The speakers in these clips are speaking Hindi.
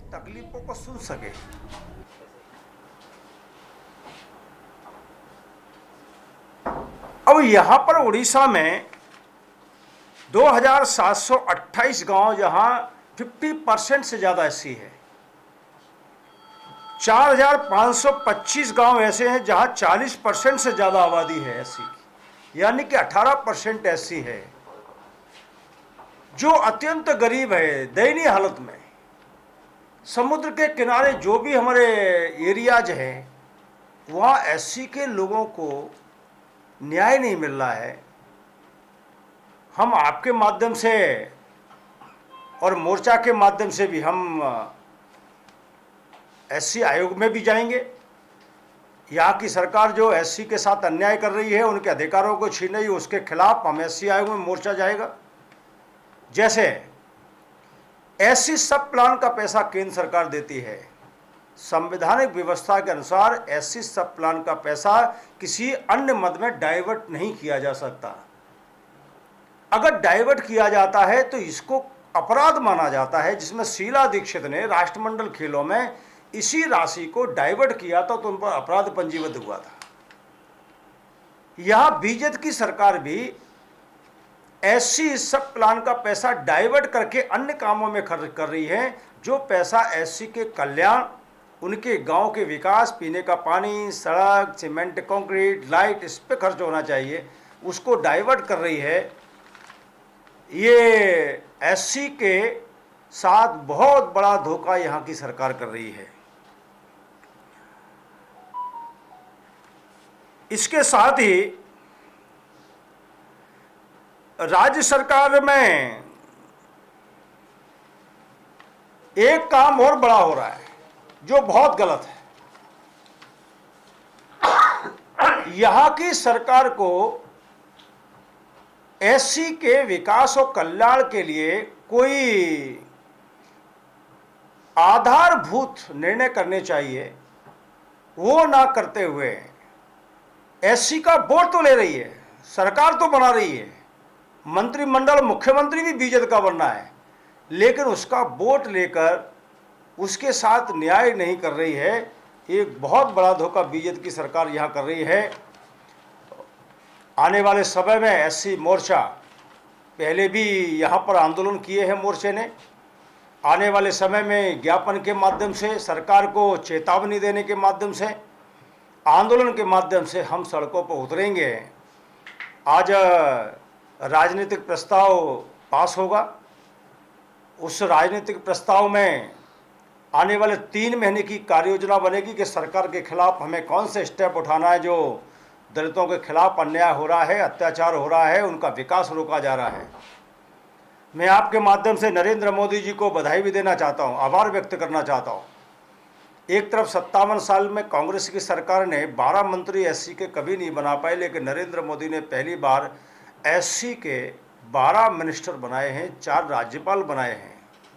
तकलीफों को सुन सके। अब यहाँ पर उड़ीसा में 2728 गांव जहाँ 50% से ज़्यादा एससी है, 4525 गांव ऐसे हैं जहाँ 40% से ज़्यादा आबादी है एससी की, यानी कि 18% एससी है, जो अत्यंत गरीब है, दयनीय हालत में। समुद्र के किनारे जो भी हमारे एरियाज हैं वहाँ एससी के लोगों को न्याय नहीं मिल रहा है। हम आपके माध्यम से और मोर्चा के माध्यम से भी हम एससी आयोग में भी जाएंगे। यहाँ की सरकार जो एससी के साथ अन्याय कर रही है, उनके अधिकारों को छीन रही है, उसके खिलाफ हम एससी आयोग में मोर्चा जाएगा। जैसे एससी सब प्लान का पैसा केंद्र सरकार देती है, संवैधानिक व्यवस्था के अनुसार एससी सब प्लान का पैसा किसी अन्य मद में डाइवर्ट नहीं किया जा सकता। अगर डाइवर्ट किया जाता है तो इसको अपराध माना जाता है, जिसमें शीला दीक्षित ने राष्ट्रमंडल खेलों में इसी राशि को डाइवर्ट किया था तो उन पर अपराध पंजीबद्ध हुआ था। यहां बीजेपी की सरकार भी एससी सब प्लान का पैसा डाइवर्ट करके अन्य कामों में खर्च कर रही है। जो पैसा एससी के कल्याण, उनके गांव के विकास, पीने का पानी, सड़क, सीमेंट, कंक्रीट, लाइट, इस पे खर्च होना चाहिए, उसको डाइवर्ट कर रही है। ये एससी के साथ बहुत बड़ा धोखा यहां की सरकार कर रही है। इसके साथ ही राज्य सरकार में एक काम और बड़ा हो रहा है जो बहुत गलत है। यहां की सरकार को एससी के विकास और कल्याण के लिए कोई आधारभूत निर्णय करने चाहिए, वो ना करते हुए एससी का बोर्ड तो ले रही है, सरकार तो बना रही है, मंत्रिमंडल, मुख्यमंत्री भी बीजेपी का बनना है, लेकिन उसका वोट लेकर उसके साथ न्याय नहीं कर रही है। एक बहुत बड़ा धोखा बीजेपी की सरकार यहाँ कर रही है। आने वाले समय में एससी मोर्चा, पहले भी यहाँ पर आंदोलन किए हैं मोर्चे ने, आने वाले समय में ज्ञापन के माध्यम से, सरकार को चेतावनी देने के माध्यम से, आंदोलन के माध्यम से हम सड़कों पर उतरेंगे। आज राजनीतिक प्रस्ताव पास होगा, उस राजनीतिक प्रस्ताव में आने वाले 3 महीने की कार्य योजना बनेगी कि सरकार के खिलाफ हमें कौन से स्टेप उठाना है। जो दलितों के खिलाफ अन्याय हो रहा है, अत्याचार हो रहा है, उनका विकास रोका जा रहा है। मैं आपके माध्यम से नरेंद्र मोदी जी को बधाई भी देना चाहता हूं, आभार व्यक्त करना चाहता हूं। एक तरफ 57 साल में कांग्रेस की सरकार ने 12 मंत्री एससी के कभी नहीं बना पाए, लेकिन नरेंद्र मोदी ने पहली बार एससी के 12 मिनिस्टर बनाए हैं, 4 राज्यपाल बनाए हैं।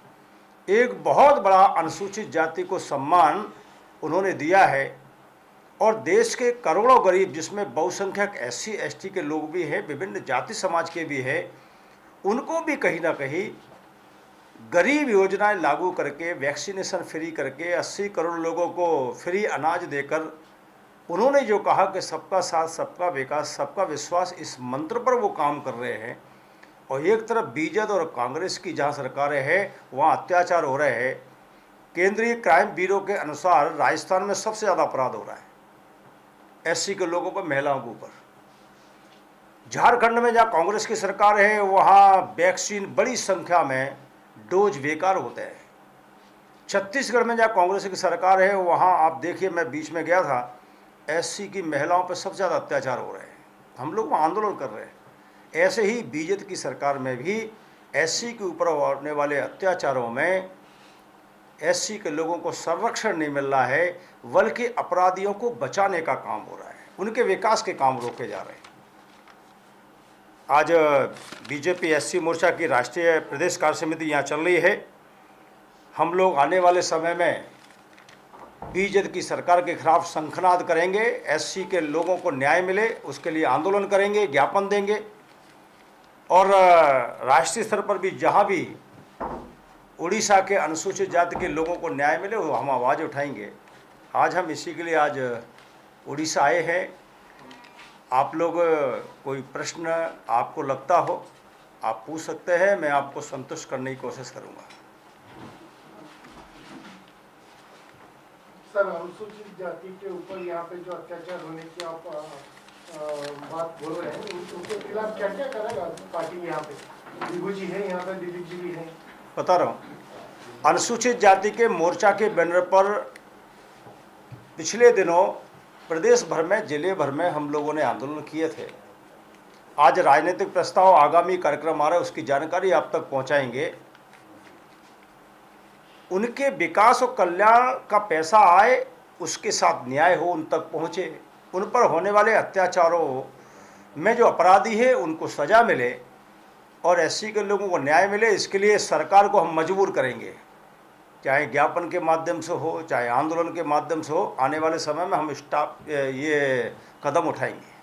एक बहुत बड़ा अनुसूचित जाति को सम्मान उन्होंने दिया है। और देश के करोड़ों गरीब, जिसमें बहुसंख्यक एससी एसटी के लोग भी हैं, विभिन्न जाति समाज के भी हैं, उनको भी कहीं ना कहीं गरीब योजनाएं लागू करके, वैक्सीनेशन फ्री करके, 80 करोड़ लोगों को फ्री अनाज देकर उन्होंने जो कहा कि सबका साथ, सबका विकास, सबका विश्वास, इस मंत्र पर वो काम कर रहे हैं। और एक तरफ बीजेपी और कांग्रेस की जहां सरकारें हैं वहां अत्याचार हो रहे हैं। केंद्रीय क्राइम ब्यूरो के अनुसार राजस्थान में सबसे ज़्यादा अपराध हो रहा है एससी के लोगों पर, महिलाओं के ऊपर। झारखंड में जहाँ कांग्रेस की सरकार है वहाँ वैक्सीन बड़ी संख्या में डोज बेकार होते हैं। छत्तीसगढ़ में जहाँ कांग्रेस की सरकार है वहाँ आप देखिए, मैं बीच में गया था, एससी की महिलाओं पर सबसे ज़्यादा अत्याचार हो रहे हैं। हम लोग वहाँ आंदोलन कर रहे हैं। ऐसे ही बीजेपी की सरकार में भी एससी के ऊपर होने वाले अत्याचारों में एससी के लोगों को संरक्षण नहीं मिल रहा है, बल्कि अपराधियों को बचाने का काम हो रहा है, उनके विकास के काम रोके जा रहे हैं। आज बीजेपी एससी मोर्चा की राष्ट्रीय प्रदेश कार्य समिति यहाँ चल रही है। हम लोग आने वाले समय में बीजेपी की सरकार के खिलाफ शंखनाद करेंगे, एससी के लोगों को न्याय मिले उसके लिए आंदोलन करेंगे, ज्ञापन देंगे। और राष्ट्रीय स्तर पर भी जहाँ भी उड़ीसा के अनुसूचित जाति के लोगों को न्याय मिले, वो हम आवाज़ उठाएंगे। आज हम इसी के लिए आज उड़ीसा आए हैं। आप लोग कोई प्रश्न आपको लगता हो आप पूछ सकते हैं, मैं आपको संतुष्ट करने की कोशिश करूंगा। सर, अनुसूचित जाति के ऊपर यहाँ पे जो अत्याचार होने की आप बात बोल रहे हैं, उनके खिलाफ क्या क्या करेगा पार्टी यहाँ पे? दिगू जी है यहाँ पे, दिलीप जी भी है। बता रहा हूँ, अनुसूचित जाति के मोर्चा के बैनर पर पिछले दिनों प्रदेश भर में, जिले भर में हम लोगों ने आंदोलन किए थे। आज राजनीतिक प्रस्ताव, आगामी कार्यक्रम आ रहा है, उसकी जानकारी आप तक पहुंचाएंगे। उनके विकास और कल्याण का पैसा आए, उसके साथ न्याय हो, उन तक पहुँचे, उन पर होने वाले अत्याचारों में जो अपराधी है उनको सज़ा मिले और एससी के लोगों को न्याय मिले। इसके लिए सरकार को हम मजबूर करेंगे, चाहे ज्ञापन के माध्यम से हो, चाहे आंदोलन के माध्यम से हो। आने वाले समय में हम ये कदम उठाएंगे।